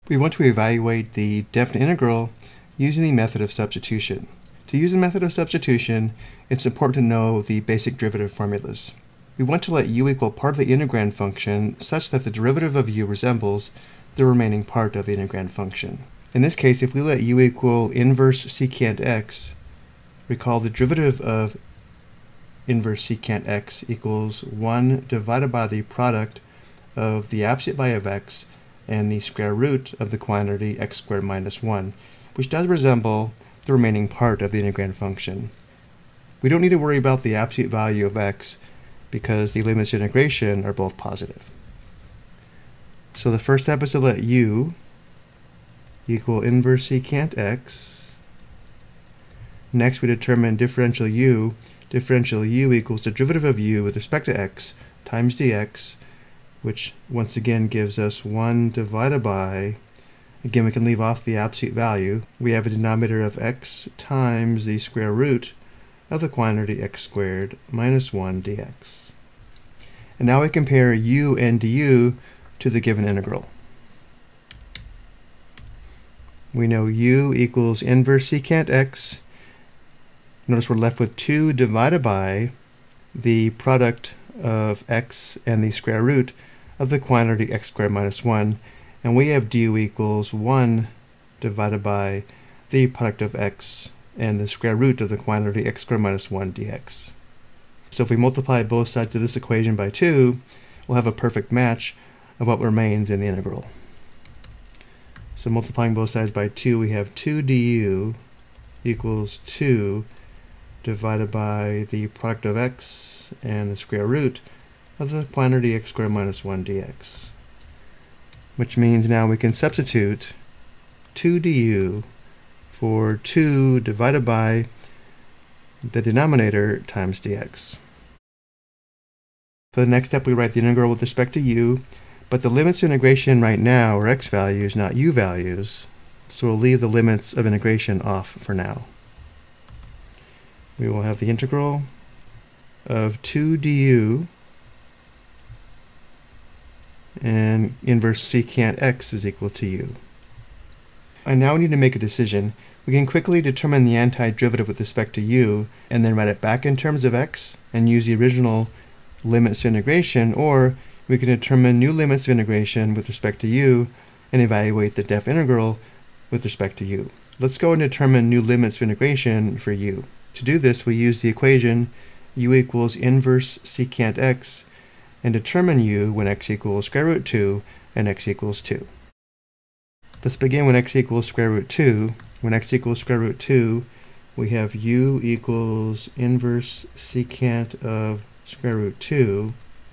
We want to evaluate the definite integral using the method of substitution. To use the method of substitution, it's important to know the basic derivative formulas. We want to let u equal part of the integrand function such that the derivative of u resembles the remaining part of the integrand function. In this case, if we let u equal inverse secant x, recall the derivative of inverse secant x equals 1 divided by the product of the absolute value of x and the square root of the quantity x squared minus 1, which does resemble the remaining part of the integrand function. We don't need to worry about the absolute value of x because the limits of integration are both positive. So the first step is to let u equal inverse secant x. Next we determine differential u. Differential u equals the derivative of u with respect to x times dx, which once again gives us 1 divided by, again we can leave off the absolute value, we have a denominator of x times the square root of the quantity x squared minus 1 dx. And now we compare u and du to the given integral. We know u equals inverse secant x. Notice we're left with 2 divided by the product of x and the square root of the quantity x squared minus 1, and we have du equals 1 divided by the product of x and the square root of the quantity x squared minus 1 dx. So if we multiply both sides of this equation by 2, we'll have a perfect match of what remains in the integral. So multiplying both sides by 2, we have 2 du equals 2 divided by the product of x and the square root of the quantity x squared minus 1 dx. Which means now we can substitute 2 du for 2 divided by the denominator times dx. For the next step, we write the integral with respect to u, but the limits of integration right now are x values, not u values, so we'll leave the limits of integration off for now. We will have the integral of 2 du and inverse secant x is equal to u. I now need to make a decision. We can quickly determine the antiderivative with respect to u and then write it back in terms of x and use the original limits of integration, or we can determine new limits of integration with respect to u and evaluate the def integral with respect to u. Let's go and determine new limits of integration for u. To do this, we use the equation u equals inverse secant x and determine u when x equals square root 2 and x equals 2. Let's begin when x equals square root 2. When x equals square root 2, we have u equals inverse secant of square root 2.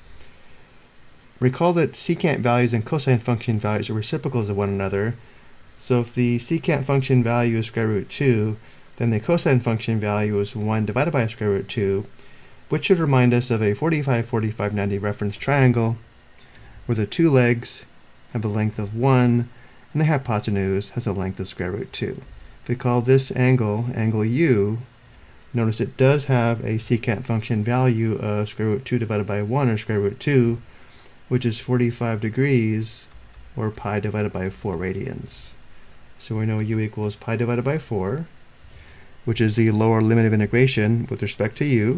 Recall that secant values and cosine function values are reciprocals of one another. So if the secant function value is square root 2, then the cosine function value is 1 divided by square root 2, which should remind us of a 45, 45, 90 reference triangle, where the two legs have a length of 1, and the hypotenuse has a length of square root 2. If we call this angle, angle u, notice it does have a secant function value of square root 2 divided by 1, or square root 2, which is 45 degrees, or pi divided by 4 radians. So we know u equals pi divided by 4, which is the lower limit of integration with respect to u.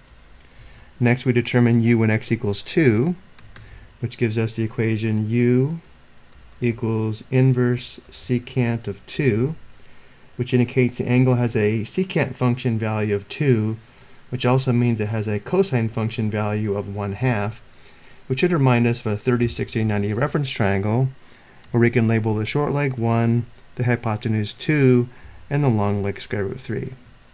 Next we determine u when x equals 2, which gives us the equation u equals inverse secant of 2, which indicates the angle has a secant function value of 2, which also means it has a cosine function value of 1/2, which should remind us of a 30, 60, 90 reference triangle, where we can label the short leg 1, the hypotenuse 2, and the long leg square root 3.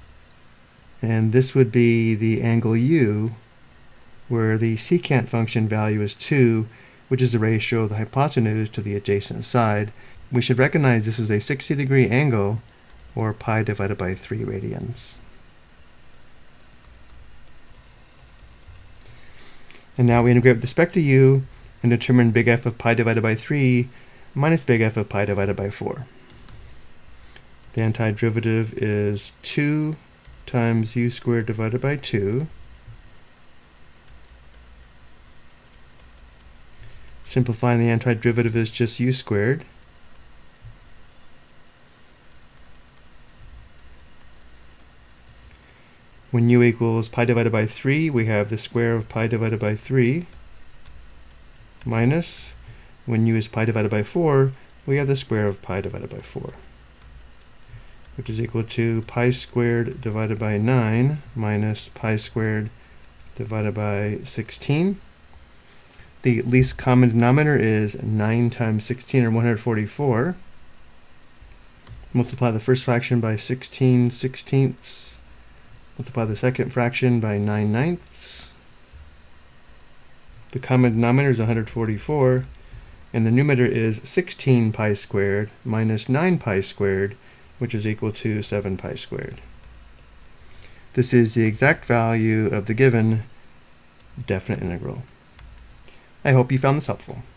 And this would be the angle u, where the secant function value is 2, which is the ratio of the hypotenuse to the adjacent side. We should recognize this is a 60-degree angle, or pi divided by 3 radians. And now we integrate with respect to u and determine big F of pi divided by 3 minus big F of pi divided by 4. The antiderivative is 2 times u squared divided by 2. Simplifying, the antiderivative is just u squared. When u equals pi divided by 3, we have the square of pi divided by 3 minus, when u is pi divided by 4, we have the square of pi divided by 4, which is equal to pi squared divided by 9 minus pi squared divided by 16. The least common denominator is 9 times 16, or 144. Multiply the first fraction by 16 sixteenths. Multiply the second fraction by 9 ninths. The common denominator is 144, and the numerator is 16 pi squared minus 9 pi squared, which is equal to 7 pi squared. This is the exact value of the given definite integral. I hope you found this helpful.